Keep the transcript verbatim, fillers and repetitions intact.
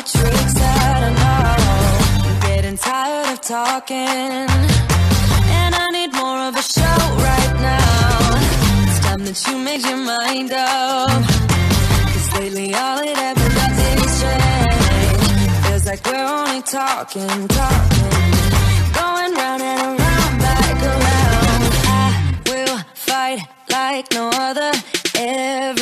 tricks that I know. I'm getting tired of talking, and I need more of a show right now. It's time that you made your mind up, 'cause lately all it ever does is change. Feels like we're only talking, talking, going round and around, back around. I will fight like no other ever.